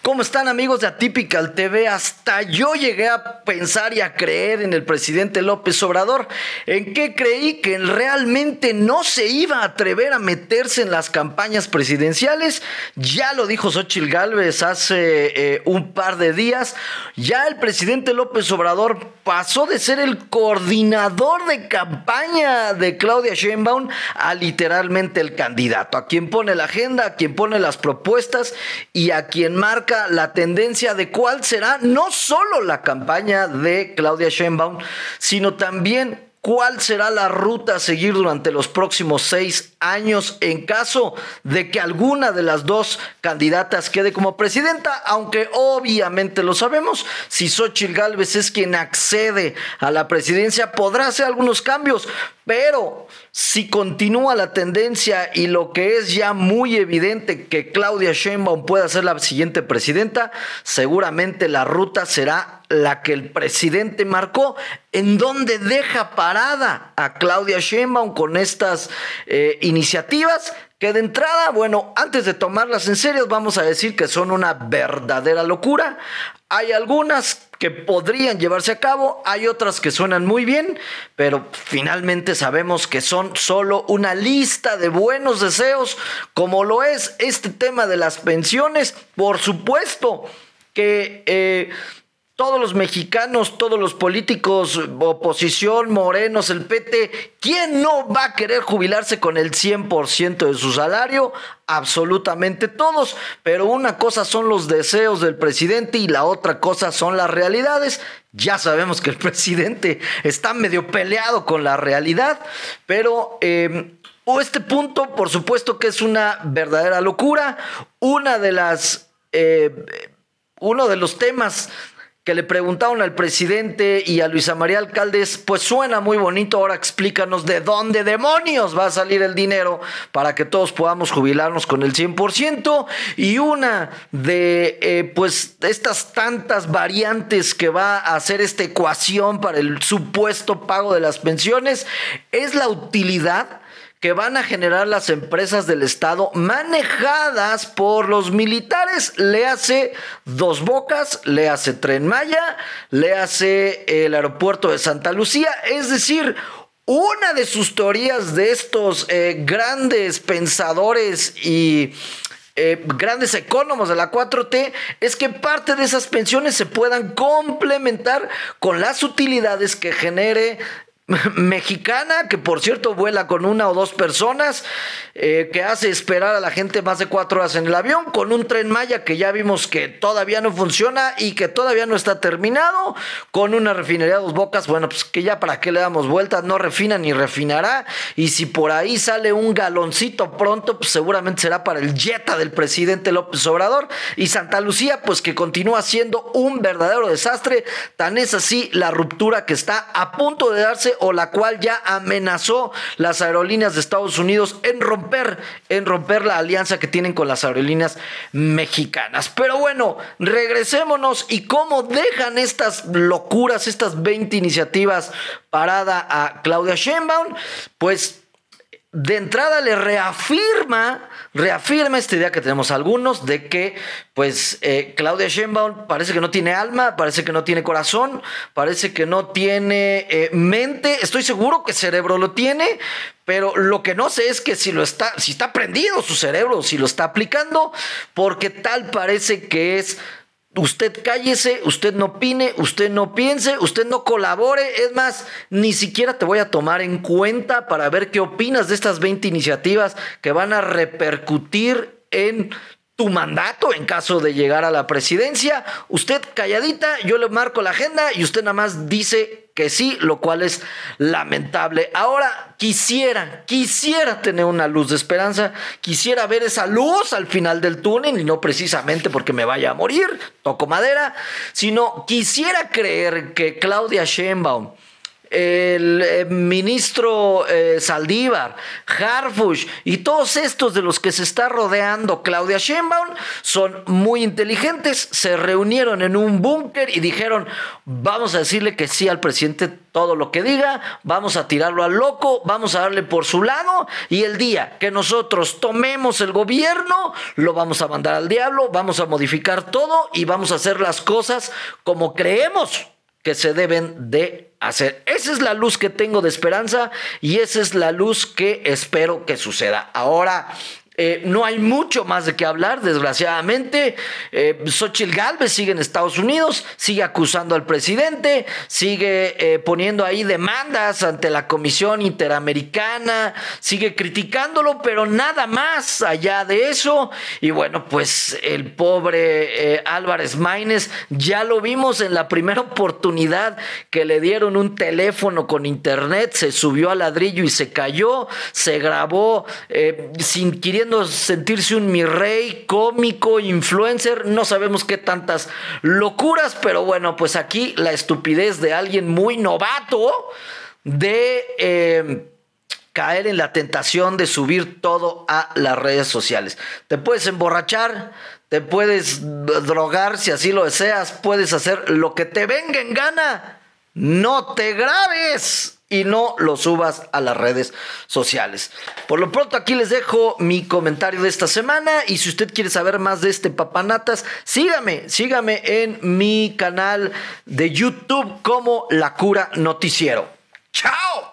¿Cómo están, amigos de Atypical TV? Hasta yo llegué a pensar y a creer en el presidente López Obrador. ¿En qué creí? Que realmente no se iba a atrever a meterse en las campañas presidenciales. Ya lo dijo Xóchitl Gálvez hace un par de días. Ya el presidente López Obrador pasó de ser el coordinador de campaña de Claudia Sheinbaum a literalmente el candidato, a quien pone la agenda, a quien pone las propuestas y a quien marca la tendencia de cuál será no solo la campaña de Claudia Sheinbaum, sino también cuál será la ruta a seguir durante los próximos 6 años en caso de que alguna de las dos candidatas quede como presidenta, aunque obviamente lo sabemos, si Xóchitl Gálvez es quien accede a la presidencia, podrá hacer algunos cambios, pero si continúa la tendencia y lo que es ya muy evidente que Claudia Sheinbaum pueda ser la siguiente presidenta, seguramente la ruta será la que el presidente marcó, en donde deja parada a Claudia Sheinbaum con estas iniciativas que de entrada, bueno, antes de tomarlas en serio, vamos a decir que son una verdadera locura. Hay algunas que podrían llevarse a cabo, hay otras que suenan muy bien, pero finalmente sabemos que son solo una lista de buenos deseos, como lo es este tema de las pensiones. Por supuesto que todos los mexicanos, todos los políticos, oposición, morenos, el PT, ¿quién no va a querer jubilarse con el 100% de su salario? Absolutamente todos, pero una cosa son los deseos del presidente y la otra cosa son las realidades. Ya sabemos que el presidente está medio peleado con la realidad, pero este punto, por supuesto que es una verdadera locura. Uno de los temas que le preguntaron al presidente y a Luisa María Alcaldes, pues suena muy bonito. Ahora explícanos de dónde demonios va a salir el dinero para que todos podamos jubilarnos con el 100%. Y una de pues estas tantas variantes que va a hacer esta ecuación para el supuesto pago de las pensiones es la utilidad que van a generar las empresas del Estado manejadas por los militares. Léase Dos Bocas, léase Tren Maya, léase el aeropuerto de Santa Lucía. Es decir, una de sus teorías de estos grandes pensadores y grandes economos de la 4T es que parte de esas pensiones se puedan complementar con las utilidades que genere Mexicana, que por cierto vuela con una o dos personas, que hace esperar a la gente más de 4 horas en el avión, con un Tren Maya que ya vimos que todavía no funciona y que todavía no está terminado, con una refinería Dos Bocas, bueno, pues que ya para qué le damos vueltas, no refina ni refinará, y si por ahí sale un galoncito pronto, pues seguramente será para el Jetta del presidente López Obrador. Y Santa Lucía, pues que continúa siendo un verdadero desastre, tan es así la ruptura que está a punto de darse, o la cual ya amenazó las aerolíneas de Estados Unidos en romper la alianza que tienen con las aerolíneas mexicanas. Pero bueno, regresémonos y cómo dejan estas locuras, estas 20 iniciativas parada a Claudia Sheinbaum. Pues de entrada le reafirma esta idea que tenemos algunos de que pues Claudia Sheinbaum parece que no tiene alma, parece que no tiene corazón, parece que no tiene mente. Estoy seguro que cerebro lo tiene, pero lo que no sé es que si está prendido su cerebro, si lo está aplicando, porque tal parece que es: usted cállese, usted no opine, usted no piense, usted no colabore. Es más, ni siquiera te voy a tomar en cuenta para ver qué opinas de estas 20 iniciativas que van a repercutir en tu mandato en caso de llegar a la presidencia. Usted calladita, yo le marco la agenda y usted nada más dice que sí, lo cual es lamentable. Ahora quisiera tener una luz de esperanza, quisiera ver esa luz al final del túnel, y no precisamente porque me vaya a morir, toco madera, sino quisiera creer que Claudia Sheinbaum el ministro Saldívar, Harfuch y todos estos de los que se está rodeando Claudia Sheinbaum son muy inteligentes, se reunieron en un búnker y dijeron, vamos a decirle que sí al presidente todo lo que diga, vamos a tirarlo al loco, vamos a darle por su lado y el día que nosotros tomemos el gobierno, lo vamos a mandar al diablo, vamos a modificar todo y vamos a hacer las cosas como creemos que se deben de hacer. Esa es la luz que tengo de esperanza y esa es la luz que espero que suceda. Ahora, no hay mucho más de qué hablar, desgraciadamente. Xóchitl Gálvez sigue en Estados Unidos, sigue acusando al presidente, sigue poniendo ahí demandas ante la Comisión Interamericana, sigue criticándolo, pero nada más allá de eso. Y bueno, pues el pobre Álvarez Maínez, ya lo vimos en la primera oportunidad que le dieron un teléfono con internet, se subió al ladrillo y se cayó, se grabó sin queriendo sentirse un mi rey, cómico, influencer, no sabemos qué tantas locuras, pero bueno, pues aquí la estupidez de alguien muy novato de caer en la tentación de subir todo a las redes sociales. Te puedes emborrachar, te puedes drogar si así lo deseas, puedes hacer lo que te venga en gana, no te grabes y no lo subas a las redes sociales. Por lo pronto aquí les dejo mi comentario de esta semana y si usted quiere saber más de este papanatas, sígame en mi canal de YouTube como La Cura Noticiero. ¡Chao!